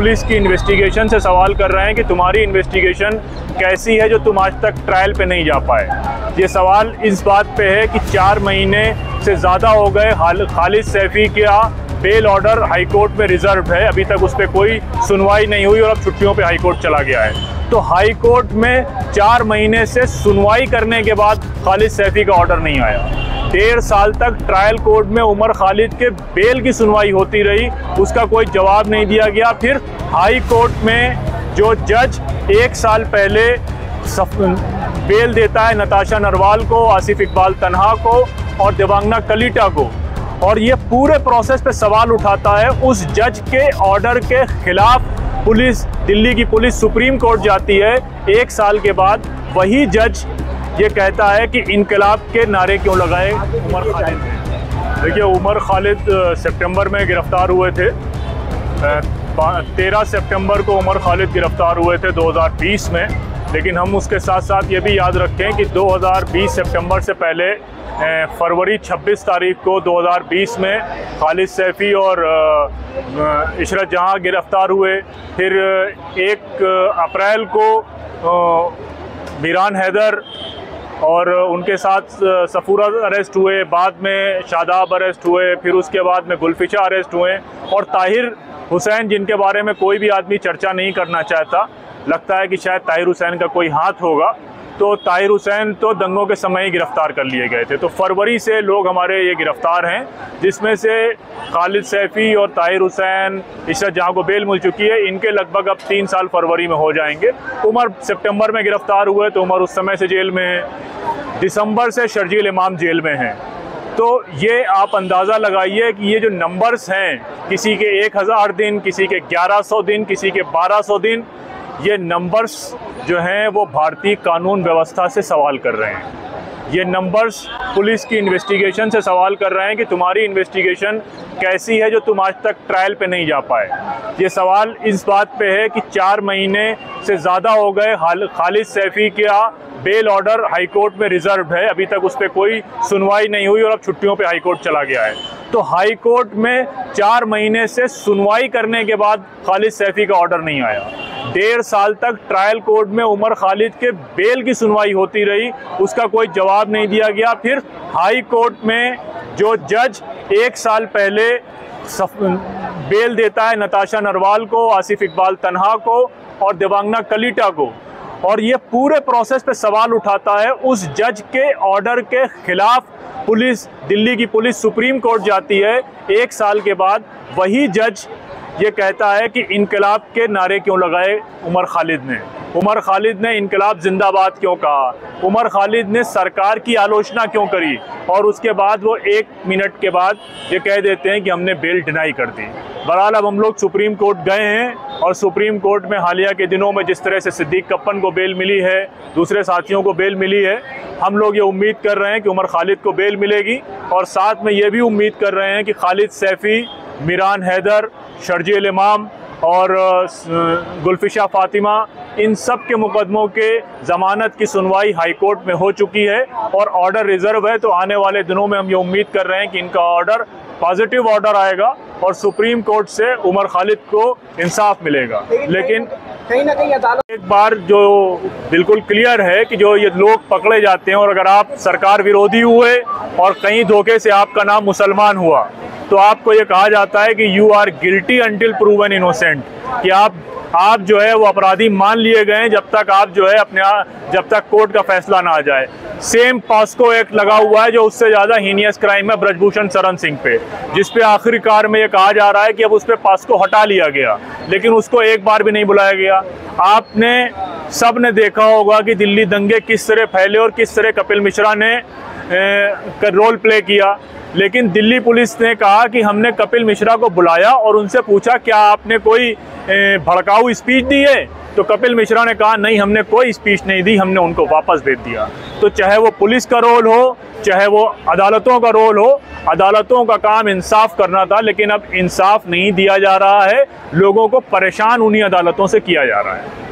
Police की investigation से सवाल कर रहे हैं कि तुम्हारी इन्वेस्टिगेशन कैसी है जो तुम आज तक ट्रायल पे नहीं जा पाए। ये सवाल इस बात पे है कि 4 महीने से ज़्यादा हो गए खालिद सैफी का बेल ऑर्डर हाई कोर्ट में रिजर्व है, अभी तक उस पर कोई सुनवाई नहीं हुई और अब छुट्टियों पे हाई कोर्ट चला गया है। तो हाई कोर्ट में 4 महीने से सुनवाई करने के बाद खालिद सैफी का ऑर्डर नहीं आया। 1.5 साल तक ट्रायल कोर्ट में उमर खालिद के बेल की सुनवाई होती रही, उसका कोई जवाब नहीं दिया गया। फिर हाई कोर्ट में जो जज 1 साल पहले बेल देता है नताशा नरवाल को, आसिफ इकबाल तन्हा को और देवांगना कलीटा को, और ये पूरे प्रोसेस पे सवाल उठाता है, उस जज के ऑर्डर के खिलाफ पुलिस, दिल्ली की पुलिस सुप्रीम कोर्ट जाती है 1 साल के बाद। वही जज ये कहता है कि इनकलाब के नारे क्यों लगाए उमर खालिद ने। देखिए, उमर खालिद सितंबर में गिरफ्तार हुए थे। 13 सितंबर को उमर खालिद गिरफ्तार हुए थे 2020 में, लेकिन हम उसके साथ साथ ये भी याद रखें कि 2020 सितंबर से पहले फरवरी 26 तारीख को 2020 में खालिद सैफी और इशरत जहां गिरफ्तार हुए। फिर 1 अप्रैल को मीरान हैदर और उनके साथ सफूरा अरेस्ट हुए, बाद में शादाब अरेस्ट हुए, फिर उसके बाद में गुलफिशा अरेस्ट हुए, और ताहिर हुसैन, जिनके बारे में कोई भी आदमी चर्चा नहीं करना चाहता, लगता है कि शायद ताहिर हुसैन का कोई हाथ होगा, तो ताहिर हुसैन तो दंगों के समय ही गिरफ्तार कर लिए गए थे। तो फरवरी से लोग हमारे ये गिरफ्तार हैं, जिसमें से खालिद सैफी और ताहिर हुसैन, इशरत जहां को बेल मिल चुकी है, इनके लगभग अब 3 साल फरवरी में हो जाएंगे। उमर सितंबर में गिरफ्तार हुए तो उमर उस समय से जेल में है। दिसंबर से शर्जील इमाम जेल में हैं। तो ये आप अंदाज़ा लगाइए कि ये जो नंबर्स हैं, किसी के 1000 दिन, किसी के 1100 दिन, किसी के 1200 दिन, ये नंबर्स जो हैं वो भारतीय कानून व्यवस्था से सवाल कर रहे हैं। ये नंबर्स पुलिस की इन्वेस्टिगेशन से सवाल कर रहे हैं कि तुम्हारी इन्वेस्टिगेशन कैसी है जो तुम आज तक ट्रायल पे नहीं जा पाए। ये सवाल इस बात पे है कि 4 महीने से ज़्यादा हो गए खालिद सैफी का बेल ऑर्डर हाई कोर्ट में रिजर्व है, अभी तक उस पर कोई सुनवाई नहीं हुई और अब छुट्टियों पे हाई कोर्ट चला गया है। तो हाई कोर्ट में 4 महीने से सुनवाई करने के बाद खालिद सैफी का ऑर्डर नहीं आया। 1.5 साल तक ट्रायल कोर्ट में उमर खालिद के बेल की सुनवाई होती रही, उसका कोई जवाब नहीं दिया गया। फिर हाई कोर्ट में जो जज 1 साल पहले बेल देता है नताशा नरवाल को, आसिफ इकबाल तन्हा को और देवांगना कलीटा को, और ये पूरे प्रोसेस पे सवाल उठाता है, उस जज के ऑर्डर के खिलाफ पुलिस, दिल्ली की पुलिस सुप्रीम कोर्ट जाती है 1 साल के बाद। वही जज ये कहता है कि इनकलाब के नारे क्यों लगाए उमर खालिद ने। उमर खालिद ने इनकलाब जिंदाबाद क्यों कहा, उमर खालिद ने सरकार की आलोचना क्यों करी, और उसके बाद वो 1 मिनट के बाद ये कह देते हैं कि हमने बेल डिनाई कर दी। बहरहाल अब हम लोग सुप्रीम कोर्ट गए हैं, और सुप्रीम कोर्ट में हालिया के दिनों में जिस तरह से सिद्दीक कप्पन को बेल मिली है, दूसरे साथियों को बेल मिली है, हम लोग ये उम्मीद कर रहे हैं कि उमर खालिद को बेल मिलेगी, और साथ में ये भी उम्मीद कर रहे हैं कि खालिद सैफी, मीरान हैदर, शर्जील इमाम और गुलफिशा फातिमा, इन सब के मुकदमों के ज़मानत की सुनवाई हाई कोर्ट में हो चुकी है और ऑर्डर रिजर्व है। तो आने वाले दिनों में हम ये उम्मीद कर रहे हैं कि इनका ऑर्डर, पॉजिटिव ऑर्डर आएगा और सुप्रीम कोर्ट से उमर खालिद को इंसाफ मिलेगा। लेकिन कहीं ना कहीं अदालत एक बार जो बिल्कुल क्लियर है कि जो ये लोग पकड़े जाते हैं, और अगर आप सरकार विरोधी हुए और कहीं धोखे से आपका नाम मुसलमान हुआ, तो आपको ये कहा जाता है कि you are guilty until proven innocent, कि आप जो है वो अपराधी मान लिए गए हैं जब तक आप जो है जब तक कोर्ट का फैसला ना आ जाए। सेम पॉस्को एक्ट लगा हुआ है जो उससे ज़्यादा हीनियस क्राइम है ब्रजभूषण शरण सिंह पे, जिस पे आखिरकार में ये कहा जा रहा है कि अब उस पर पॉस्को हटा लिया गया, लेकिन उसको एक बार भी नहीं बुलाया गया। आपने सब ने देखा होगा कि दिल्ली दंगे किस तरह फैले और किस तरह कपिल मिश्रा ने रोल प्ले किया, लेकिन दिल्ली पुलिस ने कहा कि हमने कपिल मिश्रा को बुलाया और उनसे पूछा क्या आपने कोई भड़काऊ स्पीच दी है, तो कपिल मिश्रा ने कहा नहीं, हमने कोई स्पीच नहीं दी, हमने उनको वापस भेज दिया। तो चाहे वो पुलिस का रोल हो, चाहे वो अदालतों का रोल हो, अदालतों का काम इंसाफ करना था, लेकिन अब इंसाफ नहीं दिया जा रहा है, लोगों को परेशान उन्हीं अदालतों से किया जा रहा है।